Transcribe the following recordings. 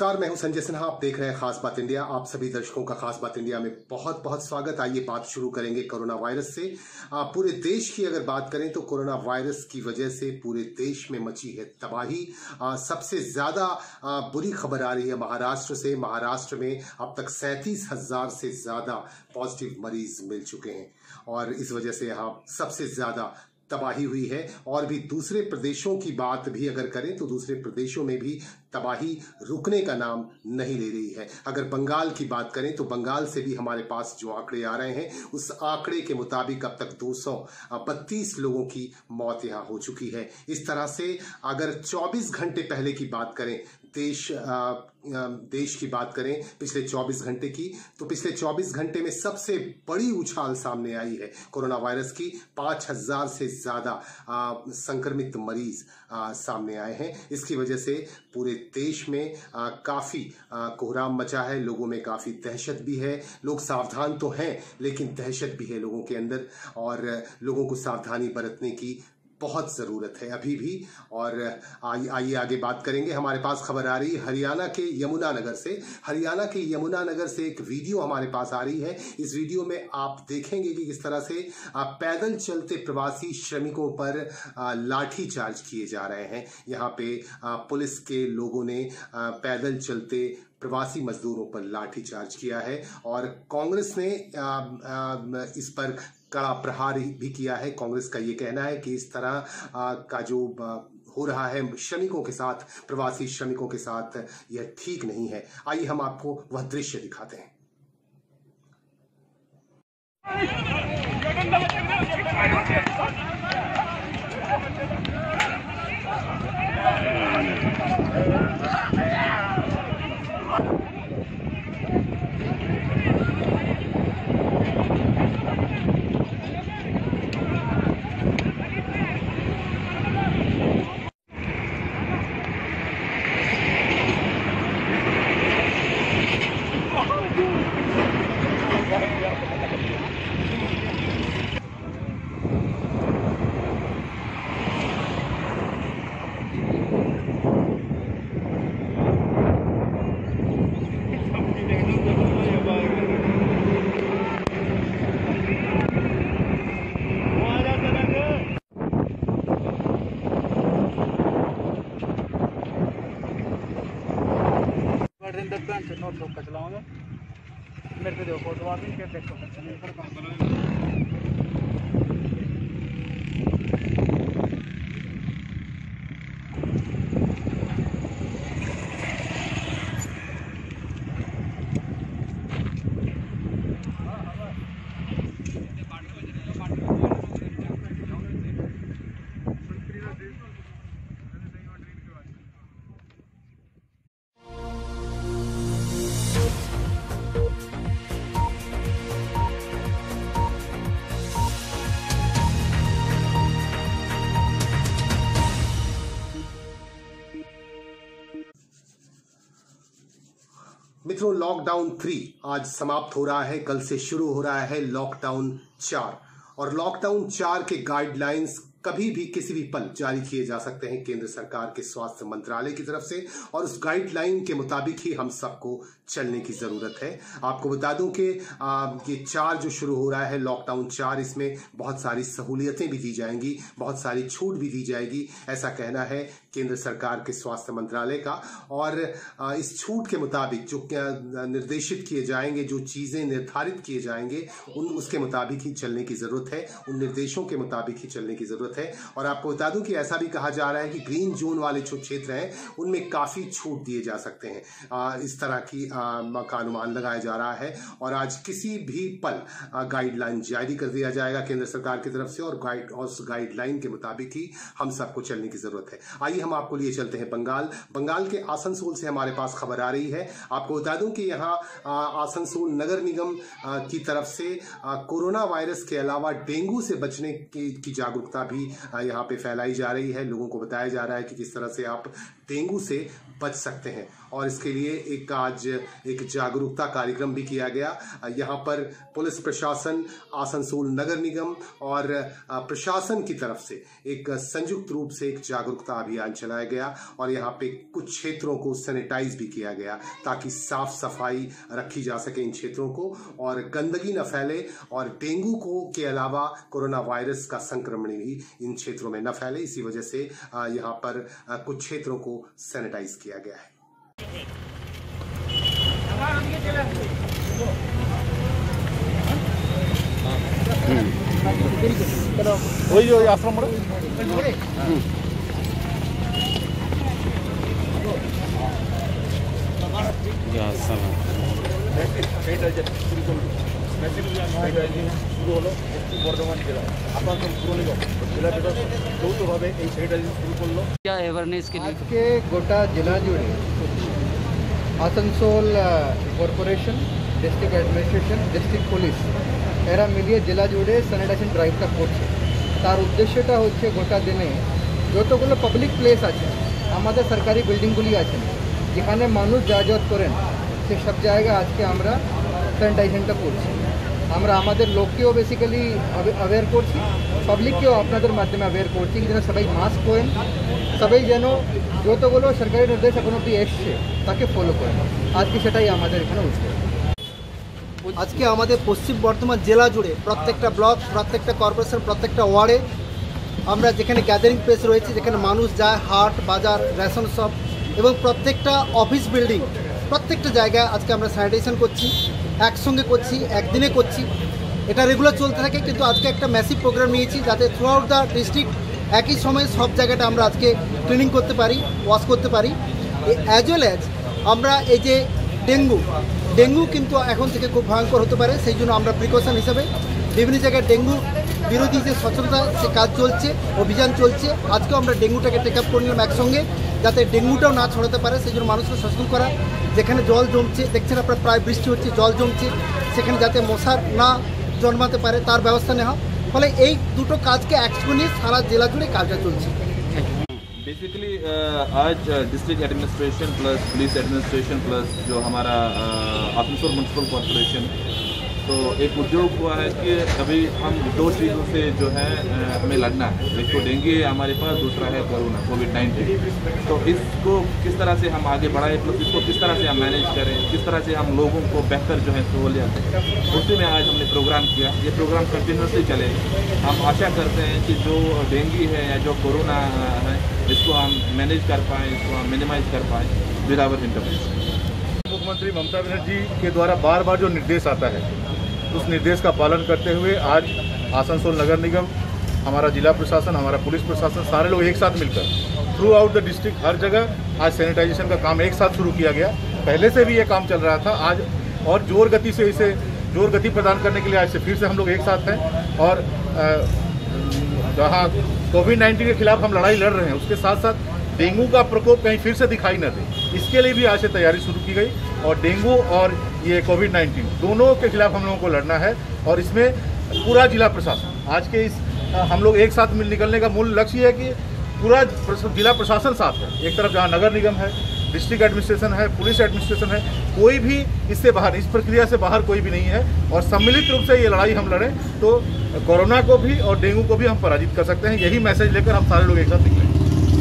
नमस्कार, मैं हूं संजय सिन्हा। आप देख रहे हैं खास बात इंडिया। आप सभी दर्शकों का खास बात इंडिया में बहुत बहुत स्वागत। आइए बात शुरू करेंगे कोरोना वायरस से। पूरे देश की अगर बात करें तो कोरोना वायरस की वजह से पूरे देश में मची है तबाही। सबसे ज्यादा बुरी खबर आ रही है महाराष्ट्र से। महाराष्ट्र में अब तक 37,000 से ज्यादा पॉजिटिव मरीज मिल चुके हैं और इस वजह से यहाँ सबसे ज्यादा तबाही हुई है। और भी दूसरे प्रदेशों की बात भी अगर करें तो दूसरे प्रदेशों में भी तबाही रुकने का नाम नहीं ले रही है। अगर बंगाल की बात करें तो बंगाल से भी हमारे पास जो आंकड़े आ रहे हैं उस आंकड़े के मुताबिक अब तक 232 लोगों की मौत यहां हो चुकी है। इस तरह से अगर 24 घंटे पहले की बात करें देश की बात करें पिछले 24 घंटे की, तो पिछले 24 घंटे में सबसे बड़ी उछाल सामने आई है कोरोना वायरस की। 5,000 से ज्यादा संक्रमित मरीज सामने आए हैं। इसकी वजह से पूरे देश में काफी कोहराम मचा है। लोगों में काफी दहशत भी है। लोग सावधान तो हैं लेकिन दहशत भी है लोगों के अंदर और लोगों को सावधानी बरतने की बहुत जरूरत है अभी भी। और आइए आगे बात करेंगे। हमारे पास खबर आ रही है हरियाणा के यमुनानगर से। हरियाणा के यमुनानगर से एक वीडियो हमारे पास आ रही है। इस वीडियो में आप देखेंगे कि किस तरह से पैदल चलते प्रवासी श्रमिकों पर लाठी चार्ज किए जा रहे हैं। यहाँ पे पुलिस के लोगों ने पैदल चलते प्रवासी मजदूरों पर लाठी चार्ज किया है और कांग्रेस ने इस पर कड़ा प्रहार भी किया है। कांग्रेस का ये कहना है कि इस तरह का जो हो रहा है श्रमिकों के साथ, प्रवासी श्रमिकों के साथ, यह ठीक नहीं है। आइए हम आपको वह दृश्य दिखाते हैं। नोट रोक कर चलाऊंगा। मेरे को देखो फोटो आ गई, क्या देखो मित्रों, लॉकडाउन 3 आज समाप्त हो रहा है। कल से शुरू हो रहा है लॉकडाउन 4 और लॉकडाउन 4 के गाइडलाइंस कभी भी किसी भी पल जारी किए जा सकते हैं केंद्र सरकार के स्वास्थ्य मंत्रालय की तरफ से और उस गाइडलाइन के मुताबिक ही हम सबको चलने की जरूरत है। आपको बता दूं कि ये 4 जो शुरू हो रहा है लॉकडाउन 4, इसमें बहुत सारी सहूलियतें भी दी जाएंगी, बहुत सारी छूट भी दी जाएगी, ऐसा कहना है केंद्र सरकार के स्वास्थ्य मंत्रालय का। और इस छूट के मुताबिक जो निर्देशित किए जाएंगे, जो चीजें निर्धारित किए जाएंगे, उसके मुताबिक ही चलने की जरूरत है, उन निर्देशों के मुताबिक ही चलने की जरूरत है। और आपको बता दूं कि ऐसा भी कहा जा रहा है कि ग्रीन जोन वाले जो क्षेत्र हैं उनमें काफी छूट दिए जा सकते हैं। इस तरह की का अनुमान लगाया जा रहा है और आज किसी भी पल गाइडलाइन जारी कर दिया जाएगा केंद्र सरकार की तरफ से और उस गाइडलाइन के मुताबिक ही हम सबको चलने की जरूरत है। आइए हम आपको लिए चलते हैं बंगाल के आसनसोल से हमारे पास खबर आ रही है। आपको बता दूं कि यहाँ आसनसोल नगर निगम की तरफ से कोरोना वायरस के अलावा डेंगू से बचने की जागरूकता भी भी यहाँ पे फैलाई जा रही है। लोगों को बताया जा रहा है कि किस तरह से आप डेंगू से बच सकते हैं, और इसके लिए आज एक जागरूकता कार्यक्रम भी किया गया। यहाँ पर पुलिस प्रशासन, आसनसोल नगर निगम और प्रशासन की तरफ से एक संयुक्त रूप से एक जागरूकता अभियान चलाया गया, और यहाँ पे कुछ क्षेत्रों को सैनिटाइज भी किया गया ताकि साफ सफाई रखी जा सके इन क्षेत्रों को, और गंदगी न फैले, और डेंगू को के अलावा कोरोना वायरस का संक्रमण भी इन क्षेत्रों में न फैले। इसी वजह से यहाँ पर कुछ क्षेत्रों को सैनिटाइज किया गया है। वही आश्रम अवेयरनेस के लिए आज के गोटा जिला जुड़े Asansol corporation, district administration, district police এরা মিলিয়ে জেলা জুড়ে স্যানিটেশন ড্রাইভটা করছে। তার উদ্দেশ্যটা হচ্ছে গোটা দিনে যতগুলো পাবলিক প্লেস আছে, আমাদের সরকারি বিল্ডিংগুলি আছে, যেখানে মানুষ যাতায়াত করেন, সে সব জায়গায় আজকে আমরা স্যানিটাইজেশনটা করছি। আমরা আমাদের লোককেও বেসিক্যালি অ্যাওয়্যার করছি, পাবলিককেও আপনাদের মাধ্যমে অ্যাওয়্যার করছি যেন সবাই মাস্ক পরেন, সবাই যেন যতগুলো সরকারি নির্দেশ এখন অব্দি এসছে তাকে ফলো করেন। আজকে সেটাই আমাদের এখানে উচিত। আজকে আমাদের পশ্চিম বর্ধমান জেলা জুড়ে প্রত্যেকটা ব্লক, প্রত্যেকটা কর্পোরেশন, প্রত্যেকটা ওয়ার্ডে আমরা যেখানে গ্যাদারিং প্লেস রয়েছে, যেখানে মানুষ যায়, হাট বাজার, রেশন শপ এবং প্রত্যেকটা অফিস বিল্ডিং, প্রত্যেকটা জায়গায় আজকে আমরা স্যানিটেশন করছি, একসঙ্গে করছি, একদিনে করছি। এটা রেগুলার চলতে থাকে, কিন্তু আজকে একটা ম্যাসিভ প্রোগ্রাম নিয়েছি যাতে থ্রু আউট দ্য ডিস্ট্রিক্ট একই সময়ে সব জায়গাটা আমরা আজকে ক্লিনিং করতে পারি, ওয়াশ করতে পারি। অ্যাজ ওয়েল অ্যাজ আমরা এই যে ডেঙ্গু কিন্তু এখন থেকে খুব ভয়ঙ্কর হতে পারে, সেই জন্য আমরা প্রিকশন হিসেবে বিভিন্ন জায়গায় ডেঙ্গু বিরোধী যে সচেতনতা সে কাজ চলছে, অভিযান চলছে। আজকেও আমরা ডেঙ্গুটাকে টেক আপ করে নিলাম একসঙ্গে, যাতে ডেঙ্গুটাও না ছড়াতে পারে, সেই জন্য মানুষকে সচেতন করা। যেখানে জল জমছে, দেখছেন আপনার প্রায় বৃষ্টি হচ্ছে, জল জমছে, সেখানে যাতে মশার না জন্মাতে পারে তার ব্যবস্থা নেওয়া। ফলে এই দুটো কাজকে একসঙ্গে নিয়ে সারা জেলা জুড়ে কাজটা চলছে। बेसिकली आज district administration plus police administration plus जो हमारा आसनसोल म्यूनसिपल कॉर्पोरेशन, तो एक उद्योग हुआ है कि अभी हम दो चीज़ों से जो है हमें लड़ना है। एक तो डेंगू है हमारे पास, दूसरा है कोरोना कोविड-19। तो इसको किस तरह से हम आगे बढ़ाएं, प्लस इसको किस तरह से हम मैनेज करें, किस तरह से हम लोगों को बेहतर जो है सहूलियत है, उसी में आज हमने प्रोग्राम किया। ये प्रोग्राम कंटिन्यूसली चले। हम आशा करते हैं कि जो डेंगू है या जो कोरोना है, इसको हम मैनेज कर पाएँ, इसको हम मिनिमाइज कर पाएँ विद आवर इंटरवेंशन। मुख्यमंत्री ममता बनर्जी के द्वारा बार बार जो निर्देश आता है, उस निर्देश का पालन करते हुए आज आसनसोल नगर निगम, हमारा जिला प्रशासन, हमारा पुलिस प्रशासन, सारे लोग एक साथ मिलकर थ्रू आउट द डिस्ट्रिक्ट हर जगह आज सैनिटाइजेशन का काम एक साथ शुरू किया गया। पहले से भी ये काम चल रहा था, आज और जोर गति प्रदान करने के लिए आज से फिर से हम लोग एक साथ हैं। और जहाँ कोविड-19 के खिलाफ हम लड़ाई लड़ रहे हैं, उसके साथ साथ डेंगू का प्रकोप कहीं फिर से दिखाई न दे, इसके लिए भी आज से तैयारी शुरू की गई। और डेंगू और ये कोविड-19 दोनों के खिलाफ हम लोगों को लड़ना है, और इसमें पूरा जिला प्रशासन आज के इस हम लोग एक साथ मिल निकलने का मूल लक्ष्य है कि पूरा जिला प्रशासन साथ है। एक तरफ जहाँ नगर निगम है, डिस्ट्रिक्ट एडमिनिस्ट्रेशन है, पुलिस एडमिनिस्ट्रेशन है, कोई भी इससे बाहर, इस प्रक्रिया से बाहर कोई भी नहीं है। और सम्मिलित रूप से ये लड़ाई हम लड़ें तो कोरोना को भी और डेंगू को भी हम पराजित कर सकते हैं। यही मैसेज लेकर हम सारे लोग एक साथ निकलें।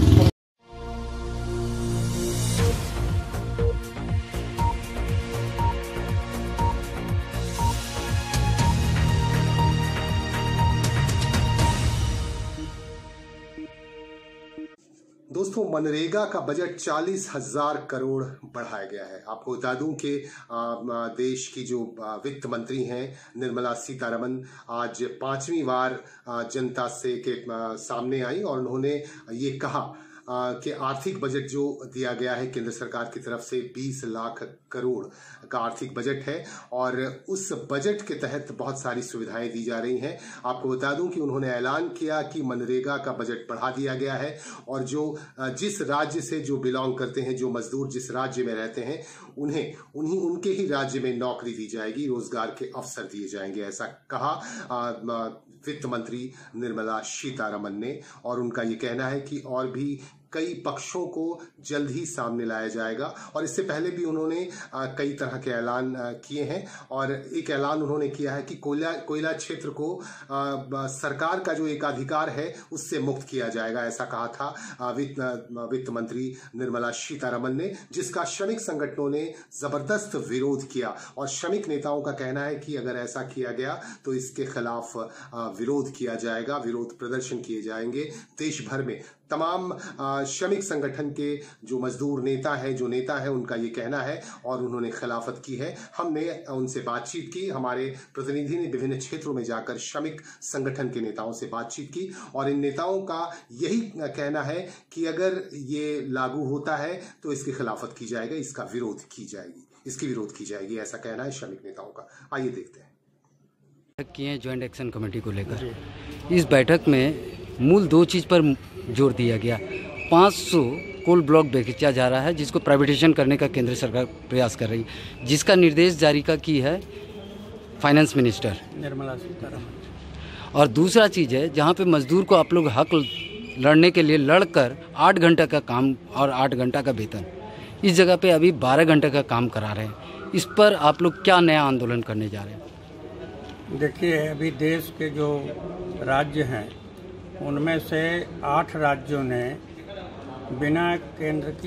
दोस्तों, मनरेगा का बजट 40,000 करोड़ बढ़ाया गया है। आपको बता दूं कि देश की जो वित्त मंत्री हैं निर्मला सीतारमण आज 5वीं बार जनता से के सामने आई और उन्होंने ये कहा के आर्थिक बजट जो दिया गया है केंद्र सरकार की तरफ से 20 लाख करोड़ का आर्थिक बजट है और उस बजट के तहत बहुत सारी सुविधाएं दी जा रही हैं। आपको बता दूं कि उन्होंने ऐलान किया कि मनरेगा का बजट बढ़ा दिया गया है और जो जिस राज्य से जो बिलोंग करते हैं, जो मजदूर जिस राज्य में रहते हैं, उनके ही राज्य में नौकरी दी जाएगी, रोजगार के अवसर दिए जाएंगे, ऐसा कहा वित्त मंत्री निर्मला सीतारमण ने। और उनका ये कहना है कि और भी कई पक्षों को जल्द ही सामने लाया जाएगा। और इससे पहले भी उन्होंने कई तरह के ऐलान किए हैं और एक ऐलान उन्होंने किया है कि कोयला क्षेत्र को सरकार का जो एक अधिकार है उससे मुक्त किया जाएगा, ऐसा कहा था वित्त मंत्री निर्मला सीतारमण ने, जिसका श्रमिक संगठनों ने जबरदस्त विरोध किया। और श्रमिक नेताओं का कहना है कि अगर ऐसा किया गया तो इसके खिलाफ विरोध किया जाएगा, विरोध प्रदर्शन किए जाएंगे देश भर में। तमाम श्रमिक संगठन के जो मजदूर नेता है उनका ये कहना है और उन्होंने खिलाफत की है। हमने उनसे बातचीत की, हमारे प्रतिनिधि ने विभिन्न क्षेत्रों में जाकर श्रमिक संगठन के नेताओं से बातचीत की और इन नेताओं का यही कहना है कि अगर ये लागू होता है तो इसकी खिलाफत की जाएगी, इसका विरोध की जाएगी, ऐसा कहना है श्रमिक नेताओं का। आइए देखते हैं। किए ज्वाइंट एक्शन कमेटी को लेकर इस बैठक में मूल दो चीज़ पर जोर दिया गया। 500 कोल ब्लॉक बेचा जा रहा है जिसको प्राइवेटाइजेशन करने का केंद्र सरकार प्रयास कर रही है, जिसका निर्देश जारी की है फाइनेंस मिनिस्टर निर्मला सीतारमण। और दूसरा चीज़ है जहाँ पे मजदूर को आप लोग हक लड़ने के लिए लड़कर 8 घंटा का काम और 8 घंटा का वेतन, इस जगह पे अभी 12 घंटे का काम करा रहे हैं। इस पर आप लोग क्या नया आंदोलन करने जा रहे हैं? देखिए, अभी देश के जो राज्य हैं उनमें से 8 राज्यों ने बिना केंद्र की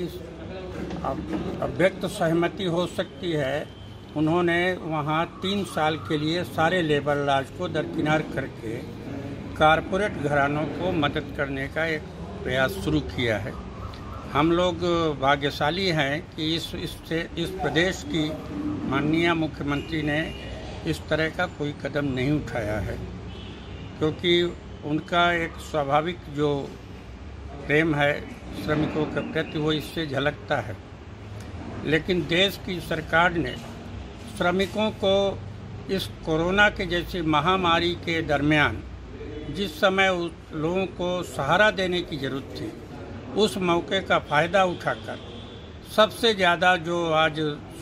अव्यक्त सहमति हो सकती है, उन्होंने वहाँ 3 साल के लिए सारे लेबर लॉज को दरकिनार करके कारपोरेट घरानों को मदद करने का एक प्रयास शुरू किया है। हम लोग भाग्यशाली हैं कि इस प्रदेश की माननीय मुख्यमंत्री ने इस तरह का कोई कदम नहीं उठाया है, क्योंकि उनका एक स्वाभाविक जो प्रेम है श्रमिकों के प्रति वो इससे झलकता है। लेकिन देश की सरकार ने श्रमिकों को इस कोरोना के जैसी महामारी के दरमियान जिस समय उस लोगों को सहारा देने की ज़रूरत थी, उस मौके का फ़ायदा उठाकर सबसे ज़्यादा जो आज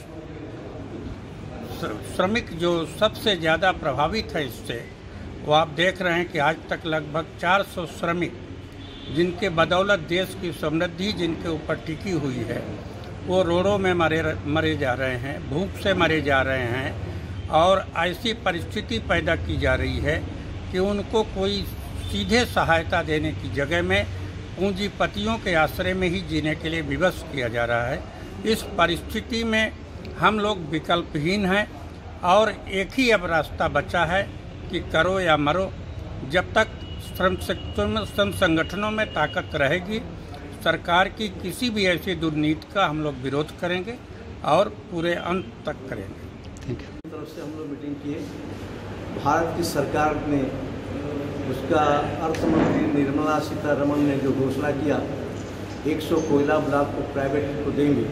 श्रमिक जो सबसे ज़्यादा प्रभावित है इससे, वो आप देख रहे हैं कि आज तक लगभग 400 श्रमिक जिनके बदौलत देश की समृद्धि जिनके ऊपर टिकी हुई है, वो रोडों में मरे जा रहे हैं, भूख से मरे जा रहे हैं। और ऐसी परिस्थिति पैदा की जा रही है कि उनको कोई सीधे सहायता देने की जगह में पूंजीपतियों के आश्रय में ही जीने के लिए विवश किया जा रहा है। इस परिस्थिति में हम लोग विकल्पहीन हैं और एक ही अब रास्ता बचा है कि करो या मरो। जब तक श्रम संगठनों में ताकत रहेगी, सरकार की किसी भी ऐसी दुर्नीति का हम लोग विरोध करेंगे और पूरे अंत तक करेंगे। तरफ से हम लोग मीटिंग किए। भारत की सरकार ने, उसका अर्थ मंत्री निर्मला सीतारमण ने जो घोषणा किया 100 कोयला ब्लॉक को प्राइवेट को देंगे,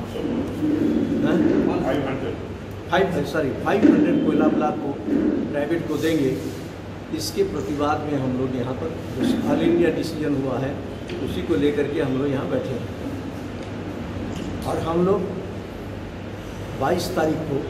500 कोयला ब्लॉक को प्राइवेट को देंगे, इसके प्रतिवाद में हम लोग यहाँ पर जो ऑल इंडिया डिसीजन हुआ है उसी को लेकर के हम लोग यहाँ बैठे हैं। और हम लोग 22 तारीख को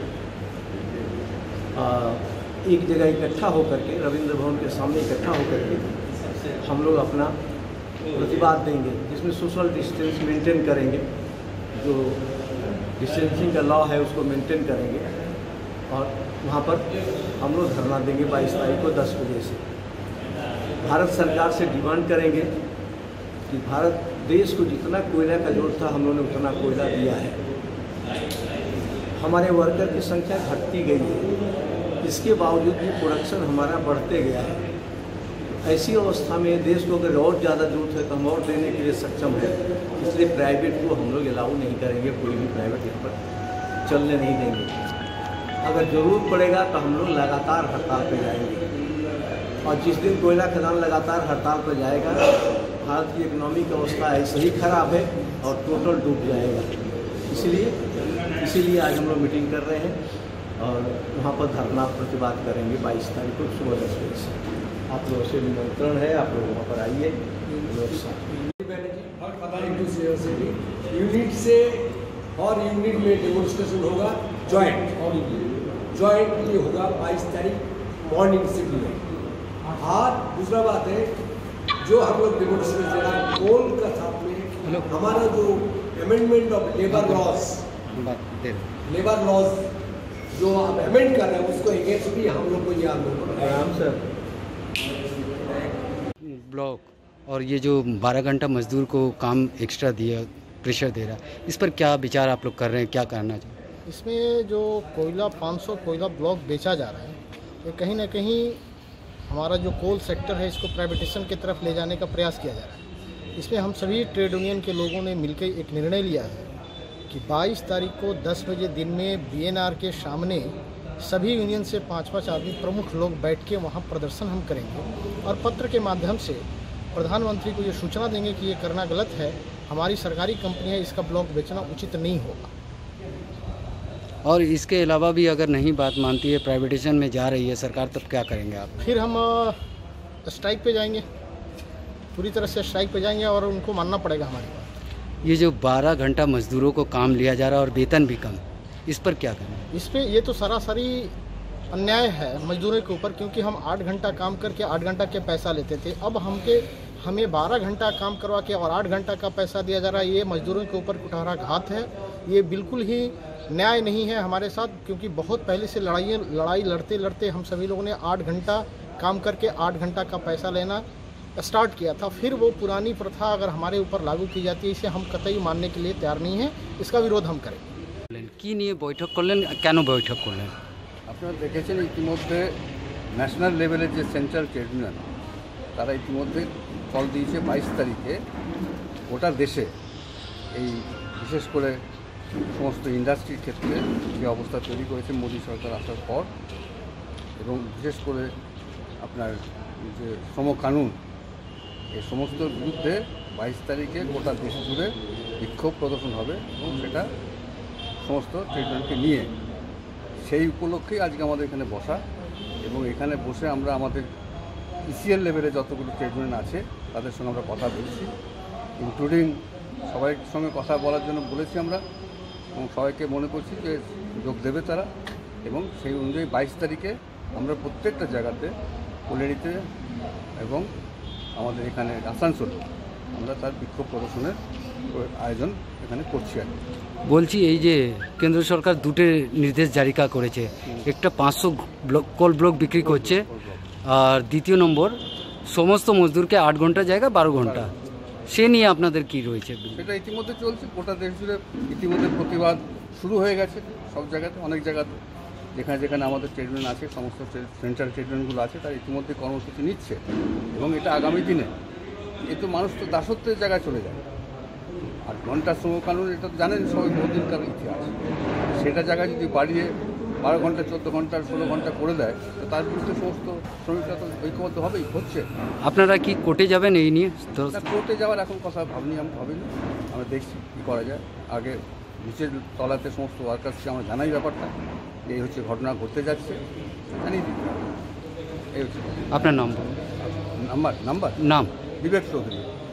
एक जगह इकट्ठा होकर के, रविंद्र भवन के सामने इकट्ठा होकर के हम लोग अपना प्रतिवाद देंगे, जिसमें सोशल डिस्टेंस मेंटेन करेंगे, जो डिस्टेंसिंग का लॉ है उसको मेंटेन करेंगे और वहाँ पर हम लोग धरना देंगे 22 तारीख को 10 बजे से। भारत सरकार से डिमांड करेंगे कि भारत देश को जितना कोयला का जरूरत था हम लोगों ने उतना कोयला दिया है। हमारे वर्कर की संख्या घटती गई है, इसके बावजूद भी प्रोडक्शन हमारा बढ़ते गया है। ऐसी अवस्था में देश को अगर और ज़्यादा जरूरत है तो हम और देने के लिए सक्षम है, इसलिए प्राइवेट को हम लोग अलाउ नहीं करेंगे, कोई भी प्राइवेट यहाँ पर चलने नहीं देंगे। अगर ज़रूरत पड़ेगा तो हम लोग लगातार हड़ताल पर जाएंगे और जिस दिन कोयला खदान लगातार हड़ताल पर जाएगा भारत की इकोनॉमी की अवस्था ऐसे ही खराब है और टोटल डूब जाएगा। इसीलिए आज हम लोग मीटिंग कर रहे हैं और वहाँ पर धरना प्रतिवाद करेंगे 22 तारीख को सुबह 10 बजे से। आप लोगों से निमंत्रण है, आप लोग वहाँ पर आइए। यूनिट से और यूनिट में डेमोन्स्ट्रेशन होगा जॉइंटली होगा 22 तारीख मॉर्निंग सिटी में। और दूसरा बात है जो हम लोग डेमोन्स्ट्रेशन कोल का साथ में हमारा जो अमेंडमेंट ऑफ लेबर लॉज जो आप अमेंड कर रहे हैं उसको अगेंस्ट भी हम लोग को ये आंदोलन सर ब्लॉक और ये जो 12 घंटा मजदूर को काम एक्स्ट्रा दिया प्रेशर दे रहा है, इस पर क्या विचार आप लोग कर रहे हैं, क्या करना चाहिए? इसमें जो कोयला 500 कोयला ब्लॉक बेचा जा रहा है, ये कहीं ना कहीं हमारा जो कोल सेक्टर है इसको प्राइवेटाइजेशन की तरफ ले जाने का प्रयास किया जा रहा है। इसमें हम सभी ट्रेड यूनियन के लोगों ने मिलकर एक निर्णय लिया है कि 22 तारीख को 10 बजे दिन में बीएनआर के सामने सभी यूनियन से 5-5 आदमी प्रमुख लोग बैठ के वहाँ प्रदर्शन हम करेंगे और पत्र के माध्यम से प्रधानमंत्री को ये सूचना देंगे कि ये करना गलत है, हमारी सरकारी कंपनियाँ इसका ब्लॉक बेचना उचित नहीं होगा। और इसके अलावा भी अगर नहीं बात मानती है, प्राइवेटाइजेशन में जा रही है सरकार, तब क्या करेंगे आप? फिर हम स्ट्राइक पे जाएंगे, पूरी तरह से स्ट्राइक पे जाएंगे और उनको मानना पड़ेगा हमारी बात। ये जो 12 घंटा मजदूरों को काम लिया जा रहा है और वेतन भी कम, इस पर क्या करना? इस पे ये तो सरासरी अन्याय है मजदूरों के ऊपर, क्योंकि हम 8 घंटा काम करके 8 घंटा के पैसा लेते थे। अब हमें 12 घंटा काम करवा के और 8 घंटा का पैसा दिया जा रहा है। ये मजदूरों के ऊपर कुठाराघात है, ये बिल्कुल ही न्याय नहीं है हमारे साथ, क्योंकि बहुत पहले से लड़ाई लड़ते लड़ते हम सभी लोगों ने 8 घंटा काम करके 8 घंटा का पैसा लेना स्टार्ट किया था। फिर वो पुरानी प्रथा अगर हमारे ऊपर लागू की जाती है, इसे हम कतई मानने के लिए तैयार नहीं हैं, इसका विरोध हम करेंगे। কি নিয়ে বৈঠক করলেন, কেন বৈঠক করলেন? আপনারা দেখেছেন ইতিমধ্যে ন্যাশনাল লেভেলের যে সেন্ট্রাল ট্রিবিউনাল তারা ইতিমধ্যে কল দিয়েছে 22 তারিখে গোটা দেশে এই বিশেষ করে সমস্ত ইন্ডাস্ট্রির ক্ষেত্রে যে অবস্থা তৈরি করেছে মোদী সরকার আসার পর, এবং বিশেষ করে আপনার যে শ্রম কানুন এই সমস্ত বিরুদ্ধে 22 তারিখে গোটা দেশ জুড়ে বিক্ষোভ প্রদর্শন হবে এবং সেটা সমস্ত ট্রিটমেন্টকে নিয়ে সেই উপলক্ষেই আজকে আমাদের এখানে বসা। এবং এখানে বসে আমরা আমাদের ইসিএল লেভেলে যতগুলো ট্রিটমেন্ট আছে তাদের সঙ্গে আমরা কথা বলছি, ইনক্লুডিং সবাই সঙ্গে কথা বলার জন্য বলেছি আমরা, এবং সবাইকে মনে করছি যে যোগ দেবে তারা। এবং সেই অনুযায়ী 22 তারিখে আমরা প্রত্যেকটা জায়গাতে কল্যাণীতে এবং আমাদের এখানে আসানসোলে আমরা তার বিক্ষোভ প্রদর্শনের আয়োজন এখানে করছি। আর বলছি এই যে কেন্দ্র সরকার দুটো নির্দেশ জারি করেছে, একটা 500 কোল ব্লক বিক্রি করছে আর দ্বিতীয় নম্বর সমস্ত মজদুরকে 8 ঘন্টা জায়গা 12 ঘন্টা, সে নিয়ে আপনাদের কি রয়েছে? সেটা ইতিমধ্যে চলছে, গোটা দেশ জুড়ে ইতিমধ্যে প্রতিবাদ শুরু হয়ে গেছে সব জায়গাতে, অনেক জায়গাতে যেখানে যেখানে আমাদের ট্রিটমেন্ট আছে, সমস্ত সেন্ট্রাল ট্রিটমেন্টগুলো আছে তারা ইতিমধ্যে কর্মসূচি নিচ্ছে। এবং এটা আগামী দিনে এ তো মানুষ তো দাসত্বের জায়গায় চলে যায়। 8 ঘন্টার শ্রম কানুন এটা তো জানেন সবাই, বহুদিনকার ইতিহাস। সেটা জায়গায় যদি বাড়িয়ে 12 ঘন্টা 14 ঘন্টা 16 ঘন্টা করে দেয় তো তার বিরুদ্ধে সমস্ত শ্রমিকরা তো ঐক্যবদ্ধ হবেই, হচ্ছে। আপনারা কি কোর্টে যাবেন এই নিয়ে? কোর্টে যাওয়ার এখন কথা ভাবিনি, আমরা দেখছি কী করা যায়। আগে নিচের তলাতে সমস্ত ওয়ার্কার্সকে আমরা জানাই ব্যাপারটা, এই হচ্ছে ঘটনা ঘটতে যাচ্ছে, জানিয়ে দিতে হবে। এই হচ্ছে আপনার নাম? নাম্বার নাম বিবেক চৌধুরী।